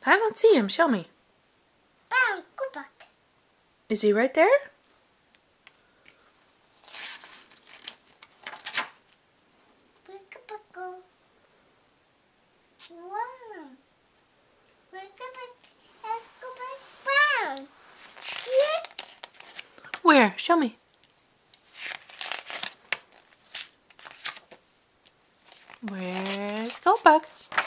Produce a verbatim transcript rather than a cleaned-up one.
I don't see him. Show me. Bam, go back. Is he right there? Back, back, go. Wow. Back, back, back, go back. Bam. See? Where? Show me. Where's Goldbug?